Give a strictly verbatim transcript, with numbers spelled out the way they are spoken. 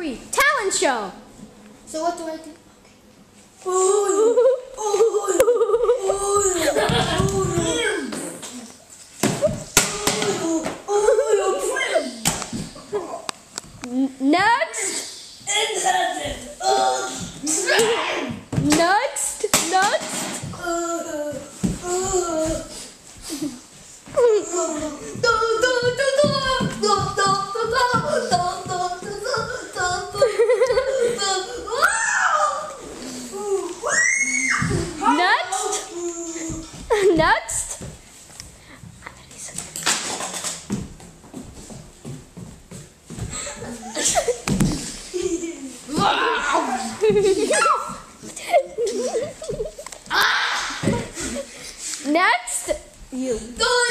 three, talent show. So what do I do? Next. Next. Next. Next. Next. Next, you.